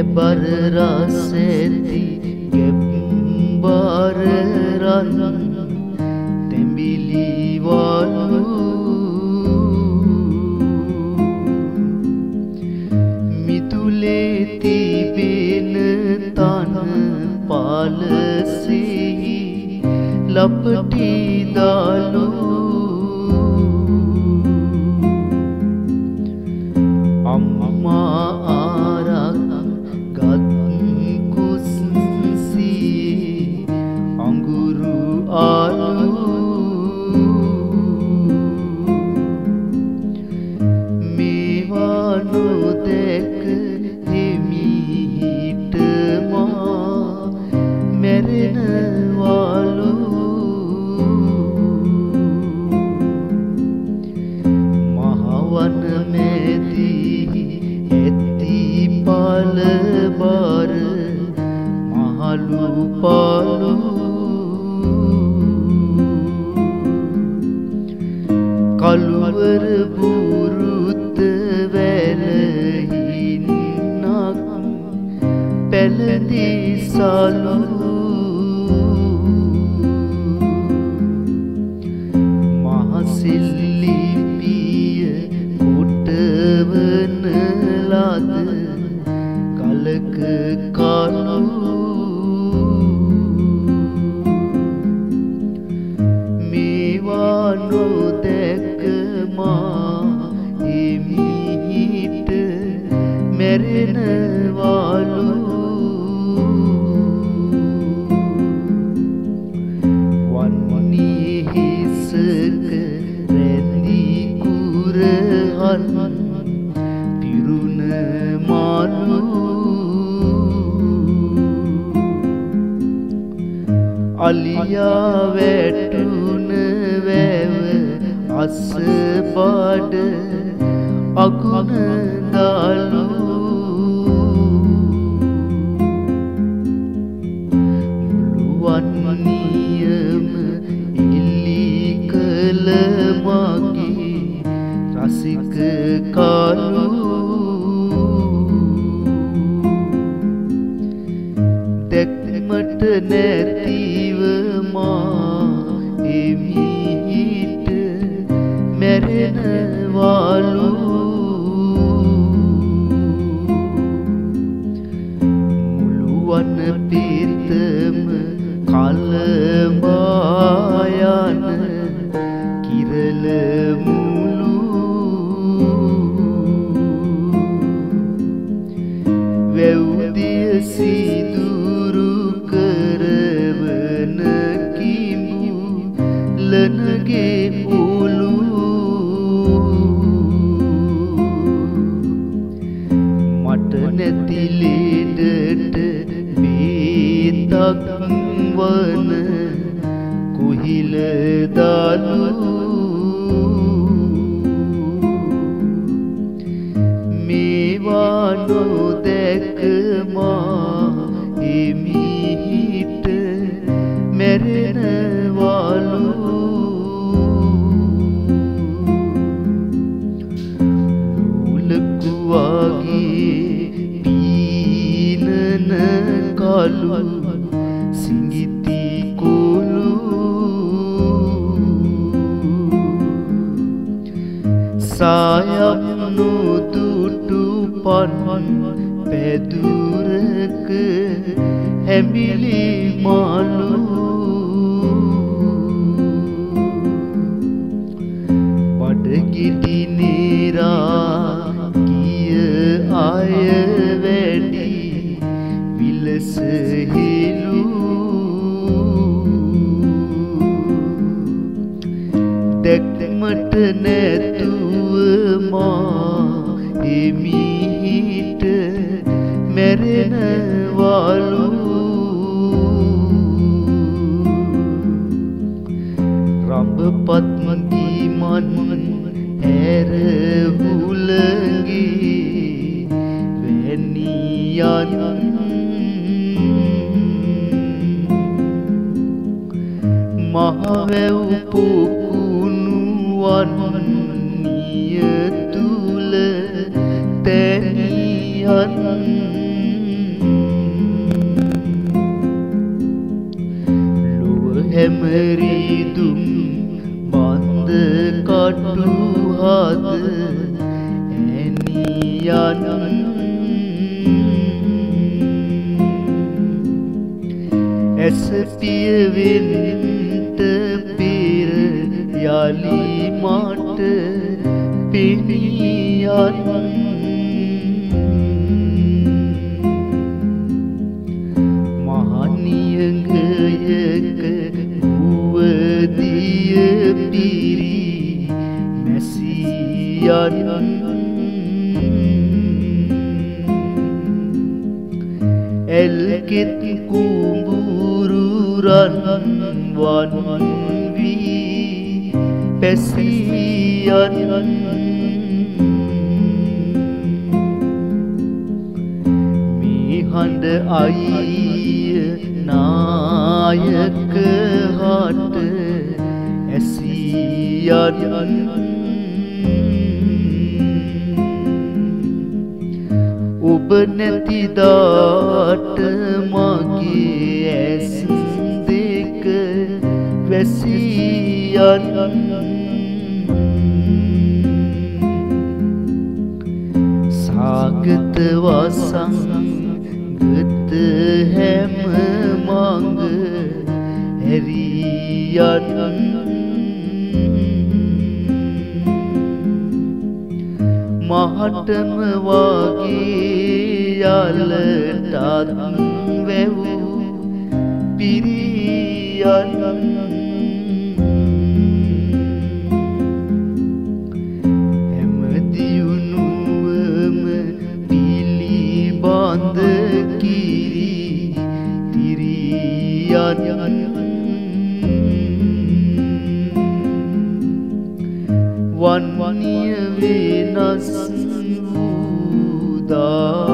ගෙබර රසෙති ගෙම්බර රන් තෙඹිලි වලු මිතුලේ තිබෙන තන පාලසෙහි ලපටි දාලු අම්මා ආරක් ගත් කුස්සියේ අඟුරු ආලු මේවා නොදැක හිමිහිට මා මැරෙනවාලු මහවන මැදී ඇති පාල බාර මහලු පාලු කළුවර බුරුත වැලහින්නක් පැලදී සලු මහසිල්ලි පිය කොටවන ලද කලක කලු මේවා නොදැක මා හිමිහිට මැරෙනවාලු වන්නේ හිසක රැඳී කුරහන් පිරුණ මාලු අලියා වැටුන වැව අස්බඩ අගුණ දාලු මුළුවන් නියම ඉලි කළ මගේ රසික කාලු දැක්මට නැතිව මා එමිහිට මැරෙනවාලු මුළුවන් පිරිතම කලඹා යන කිරල මුළු වැව්දිය සිදුරු කරවන කිඹු ලනගේ උළු මට නැති ලෙඩට බේතක් වන කුහිල දාලු මේවා නොදැක මා හිමිහිට මැරෙනවාලු ලුලකුවාගේ පීනන කලු සිඟිති කුළු සායම් නොදුටු පන් පැදුරක හැඹිලි මාලු බඩගිඩි නේරා කිය අය වැඩි විලස හෙළු දැක්මට නැතුව මා එමිහිට මැරෙනවාලු රඹපත් මන් ඇර හුලඟේ වැනියන් මහවැව් පොකුණුවන් නිය තුල තැනියන් ඇමරිදුම් බන්ද කටු හද ඇනියන් ඇස පියවෙන්ට පෙර යලි මට පෙනියන් මහනියඟයක වුවදිය පිරි මැසියන් එල්කෙත් කුඹුරු රන් වන් වී පැසියන් මේ හඬ අයිය නායක හට ඇසියන් ඔබ නැතිදාට මගේ ඇස් දෙක වැසියන් සාගත වසංගත හැම මඟ හැරියන් මහටම වගේ යලටත් වැවූ පිරියන් හැමදියුණුවම පිළිබඳ කිරි තිරියන් වන්නිය වෙනස් වූදා